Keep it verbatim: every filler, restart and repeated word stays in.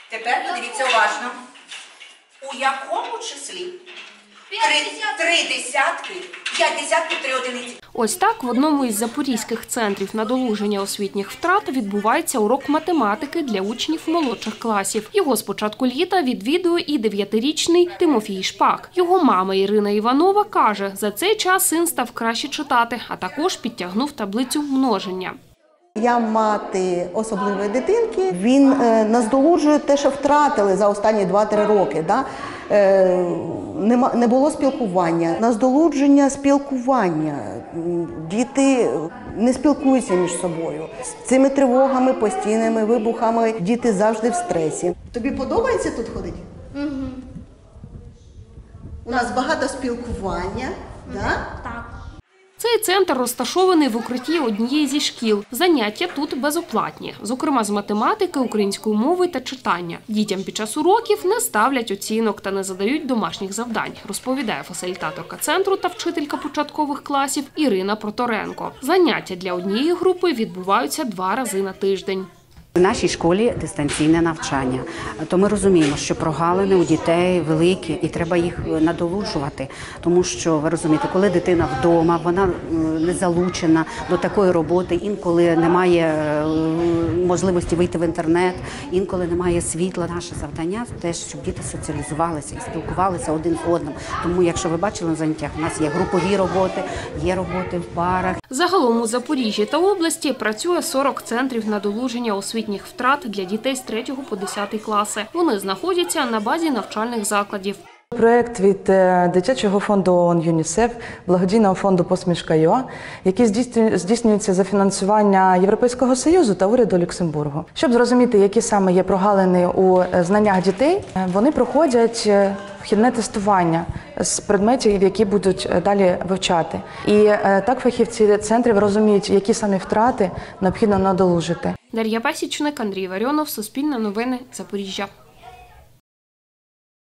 Тепер подивіться уважно. У якому числі? Три, три десятки, п'ять десятків, три одиниці. Ось так в одному із запорізьких центрів надолуження освітніх втрат відбувається урок математики для учнів молодших класів. Його з початку літа відвідує і дев'ятирічний Тимофій Шпак. Його мама Ірина Іванова каже, за цей час син став краще читати, а також підтягнув таблицю множення. Я мати особливої дитинки, він е, наздолуджує те, що втратили за останні два-три роки. Да? Е, нема, не було спілкування, наздолудження спілкування. Діти не спілкуються між собою. З цими тривогами, постійними вибухами діти завжди в стресі. Тобі подобається тут ходити? Угу. У нас багато спілкування, да? Так. Цей центр розташований в укритті однієї зі шкіл. Заняття тут безоплатні, зокрема з математики, української мови та читання. Дітям під час уроків не ставлять оцінок та не задають домашніх завдань, розповідає фасилітаторка центру та вчителька початкових класів Ірина Проторенко. Заняття для однієї групи відбуваються два рази на тиждень. В нашій школі дистанційне навчання, то ми розуміємо, що прогалини у дітей великі і треба їх надолужувати, тому що, ви розумієте, коли дитина вдома, вона не залучена до такої роботи, інколи немає можливості вийти в інтернет, інколи немає світла. Наше завдання – те, щоб діти соціалізувалися і спілкувалися один з одним. Тому, якщо ви бачили на заняттях, у нас є групові роботи, є роботи в парах. Загалом у Запоріжжі та області працює сорок центрів надолуження освітніх втрат для дітей з третього по десятий класи. Вони знаходяться на базі навчальних закладів. Проєкт від дитячого фонду ООН ЮНІСЕФ, благодійного фонду «Посмішка ЮА», який здійснюється за фінансування Європейського Союзу та уряду Люксембургу. Щоб зрозуміти, які саме є прогалини у знаннях дітей, вони проходять вхідне тестування з предметів, які будуть далі вивчати. І так фахівці центрів розуміють, які самі втрати необхідно надолужити. Дар'я Пасічник, Андрій Варіонов, Суспільне новини, Запоріжжя.